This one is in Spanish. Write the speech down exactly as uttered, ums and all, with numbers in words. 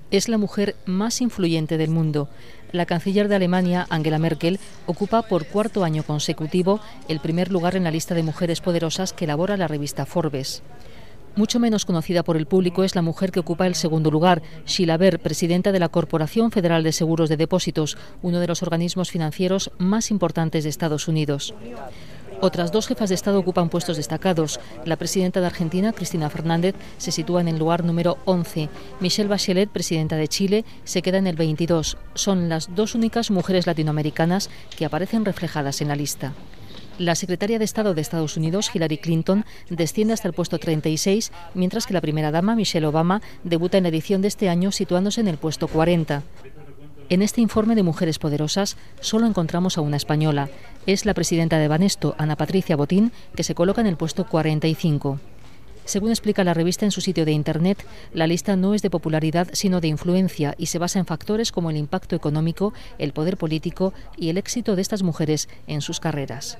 Es la mujer más influyente del mundo. La canciller de Alemania, Angela Merkel, ocupa por cuarto año consecutivo el primer lugar en la lista de mujeres poderosas que elabora la revista Forbes. Mucho menos conocida por el público es la mujer que ocupa el segundo lugar, Sheila Bair, presidenta de la Corporación Federal de Seguros de Depósitos, uno de los organismos financieros más importantes de Estados Unidos. Otras dos jefas de Estado ocupan puestos destacados. La presidenta de Argentina, Cristina Fernández, se sitúa en el lugar número once. Michelle Bachelet, presidenta de Chile, se queda en el veintidós. Son las dos únicas mujeres latinoamericanas que aparecen reflejadas en la lista. La secretaria de Estado de Estados Unidos, Hillary Clinton, desciende hasta el puesto treinta y seis, mientras que la primera dama, Michelle Obama, debuta en la edición de este año situándose en el puesto cuarenta. En este informe de Mujeres Poderosas solo encontramos a una española. Es la presidenta de Banesto, Ana Patricia Botín, que se coloca en el puesto cuarenta y cinco. Según explica la revista en su sitio de Internet, la lista no es de popularidad sino de influencia y se basa en factores como el impacto económico, el poder político y el éxito de estas mujeres en sus carreras.